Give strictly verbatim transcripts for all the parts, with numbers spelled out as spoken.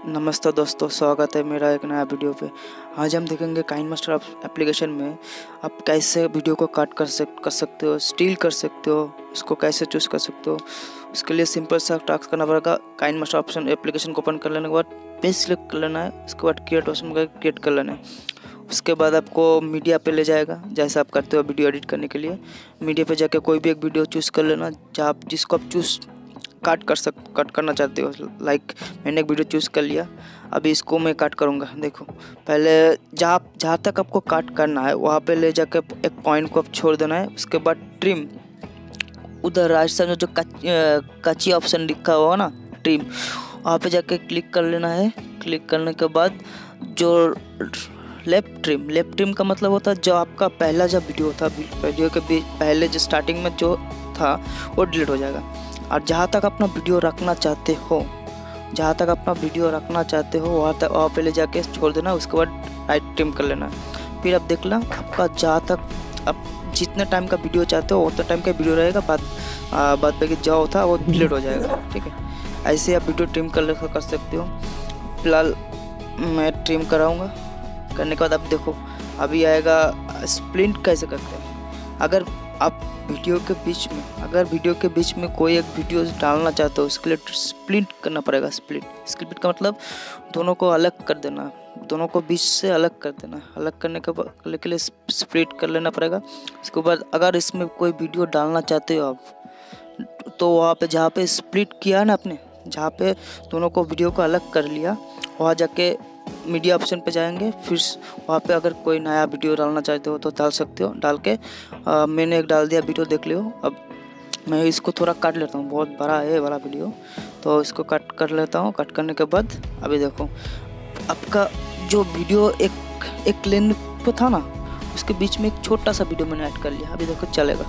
नमस्ते दोस्तों, स्वागत है मेरा एक नया वीडियो पे। आज हम देखेंगे काइनमास्टर एप्लीकेशन में आप कैसे वीडियो को काट कर सक कर सकते हो, स्टील कर सकते हो, इसको कैसे चूज़ कर सकते हो। उसके लिए सिंपल सा टास्क करना पड़ेगा। काइनमास्टर ऑप्शन एप्लीकेशन को ओपन कर लेने के बाद पेज सिलेक्ट कर लेना है। उसके बाद क्रिएट ऑप्शन में क्रिएट कर लेना है। उसके बाद आपको मीडिया पे ले जाएगा, जैसे आप करते हो वीडियो एडिट करने के लिए। मीडिया पे जाके कोई भी एक वीडियो चूज़ कर लेना जहाँ आप जिसको आप चूज़ काट कर सक कट करना चाहते हो। लाइक मैंने एक वीडियो चूज़ कर लिया, अभी इसको मैं काट करूँगा। देखो, पहले जहाँ जहाँ तक आपको काट करना है वहाँ पे ले जाकर एक पॉइंट को आप छोड़ देना है। उसके बाद ट्रिम, उधर राइट साइड में जो कच्ची ऑप्शन लिखा हुआ ना ट्रिम, वहाँ पे जाके क्लिक कर लेना है। क्लिक करने के बाद जो लेफ्ट ट्रिम, लेफ्ट ट्रिम का मतलब होता है जो आपका पहला जब वीडियो था, वीडियो के बीच पहले जो स्टार्टिंग में जो था वो डिलीट हो जाएगा। और जहाँ तक अपना वीडियो रखना चाहते हो जहाँ तक अपना वीडियो रखना चाहते हो वहाँ तक वहाँ पे ले जाके छोड़ देना। उसके बाद राइट ट्रिम कर लेना। फिर अब देख ला आपका जहाँ तक आप जितने टाइम का वीडियो चाहते हो उतना टाइम का वीडियो रहेगा। बाद बाद पे जो था वो डिलीट हो जाएगा। ठीक है, ऐसे आप वीडियो ट्रिम कर कर सकते हो। फिलहाल मैं ट्रिम कराऊँगा। करने के बाद आप देखो अभी आएगा स्प्लिट कैसे करते हैं। अगर आप वीडियो के बीच में अगर वीडियो के बीच में कोई एक वीडियो डालना चाहते हो उसके लिए स्प्लिट करना पड़ेगा। स्प्लिट स्प्लिट का मतलब दोनों को अलग कर देना, दोनों को बीच से अलग कर देना। अलग करने के के लिए स्प्लिट कर लेना पड़ेगा। उसके बाद अगर इसमें कोई वीडियो डालना चाहते हो आप, तो वहाँ पे जहाँ पे स्प्लिट किया है ना आपने, जहाँ पे दोनों को वीडियो को अलग कर लिया, वहाँ जाके मीडिया ऑप्शन पे जाएंगे। फिर वहाँ पे अगर कोई नया वीडियो डालना चाहते हो तो डाल सकते हो। डाल के आ, मैंने एक डाल दिया वीडियो, देख लियो। अब मैं इसको थोड़ा काट लेता हूँ, बहुत बड़ा है बड़ा वीडियो, तो इसको कट कर लेता हूँ। कट करने के बाद अभी देखो आपका जो वीडियो एक एक लेन पे था ना, उसके बीच में एक छोटा सा वीडियो मैंने ऐड कर लिया। अभी देखो चलेगा,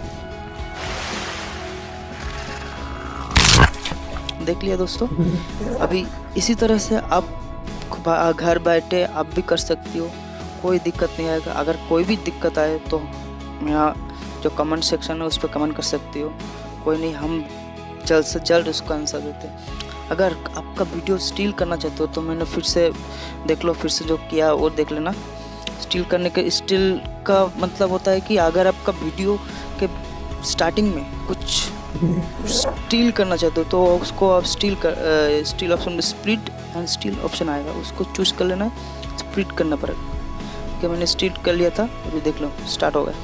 देख लिया दोस्तों। अभी इसी तरह से आप घर बैठे आप भी कर सकती हो, कोई दिक्कत नहीं आएगा। अगर कोई भी दिक्कत आए तो यहाँ जो कमेंट सेक्शन है उस पर कमेंट कर सकती हो। कोई नहीं, हम जल्द से जल्द उसका आंसर देते हैं। अगर आपका वीडियो स्टील करना चाहते हो तो मैंने फिर से देख लो, फिर से जो किया वो देख लेना। स्टील करने के स्टील का मतलब होता है कि अगर आपका वीडियो के स्टार्टिंग में कुछ स्टील करना चाहते हो तो उसको आप स्टील कर स्टील ऑप्शन में स्प्लिट एंड स्टील ऑप्शन आएगा, उसको चूज़ कर लेना है। स्प्लिट करना पड़ेगा। कि मैंने स्प्लिट कर लिया था, अभी देख लो स्टार्ट हो गया,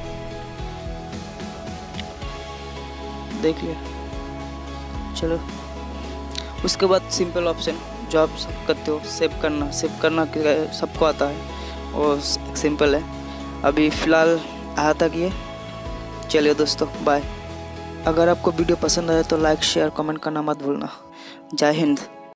देख लिया। चलो, उसके बाद सिंपल ऑप्शन जो आप सब करते हो, सेव करना। सेव करना सबको आता है और सिंपल है। अभी फ़िलहाल आया तक ये। चलिए दोस्तों, बाय। अगर आपको वीडियो पसंद आए तो लाइक शेयर कमेंट करना मत भूलना। जय हिंद।